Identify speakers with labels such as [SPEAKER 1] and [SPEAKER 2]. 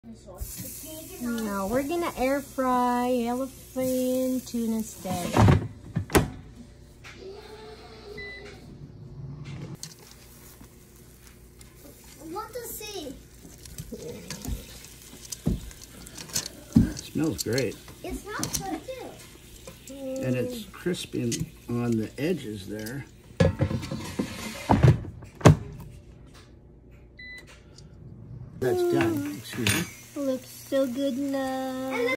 [SPEAKER 1] No, we're gonna air fry yellowfin tuna instead.
[SPEAKER 2] I want to see.
[SPEAKER 3] It smells great.
[SPEAKER 2] It smells good too.
[SPEAKER 3] And it's crispy on the edges there. That's done. Excuse me.
[SPEAKER 1] Looks so good now.